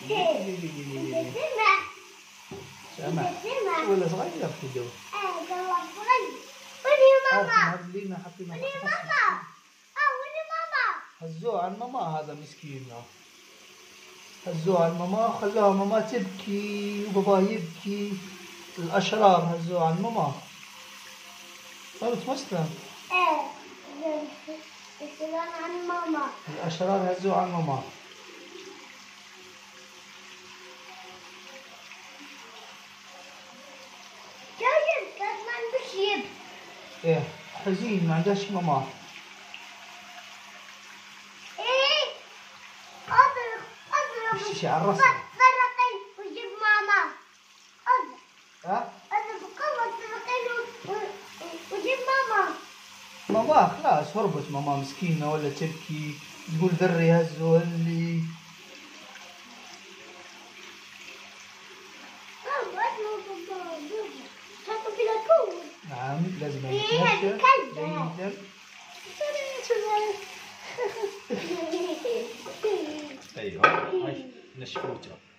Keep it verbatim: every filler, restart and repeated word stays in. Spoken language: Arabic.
سامع ولا صغير في الجو. اه والله صغير. ولي ماما. لينا حطينا ولي ماما. اه ولي ماما. هزوه عن ماما هذا مسكين. هزوه عن ماما خلاها ماما تبكي وبابا يبكي. الأشرار هزوه عن ماما. صارت مسلم. ايه يسألون عن ماما. الأشرار هزوه عن ماما. جايب كمان بشيب. ايه حزين ما عندهاش ماما. ايه اضرب اضرب. امشي على الرسم. فرقي وجيب ماما. اضرب. ها؟ اضرب بقوة فرقي وجيب ماما. ماما خلاص هربت ماما مسكينة ولا تبكي تقول ذري هزوا اللي. نعم لازم هي كلبة. ايوه هاي نشفوته.